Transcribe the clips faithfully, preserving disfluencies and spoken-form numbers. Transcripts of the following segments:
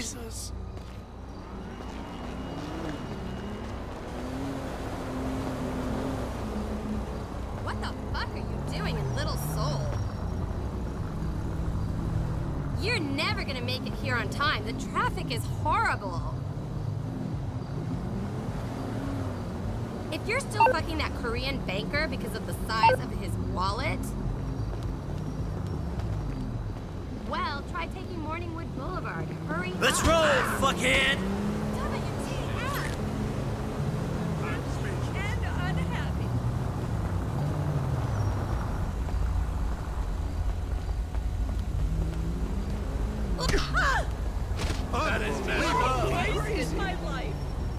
Jesus. What the fuck are you doing in Little Seoul? You're never gonna make it here on time. The traffic is horrible. If you're still fucking that Korean banker because of the size of his wallet, well, try taking Morningwood Boulevard. Hurry Let's up. roll, fuckhead! W T F? And unhappy. That is bad. Wasted my life.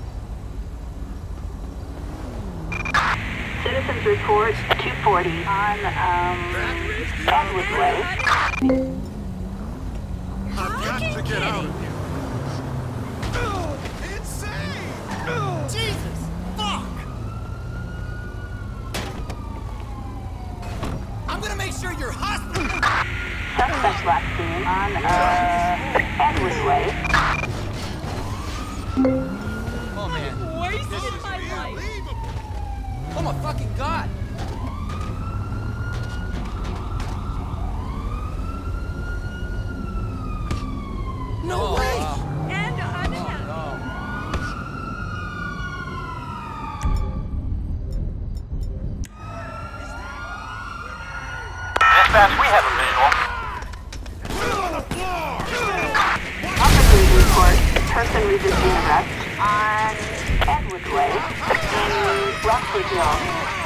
Citizens report two forty on, um, Edward Way. I've got to get out of here. Insane! Jesus! Fuck! I'm gonna make sure you're hospitalized! Suspect last seen on, uh, Edward Way. Oh man. Wasted my life. Oh my fucking god! No way! And unhappy. Dispatch, we have a visual. Put it on the floor! Officers report person resisting arrest on Edward Way in Rockford Hill.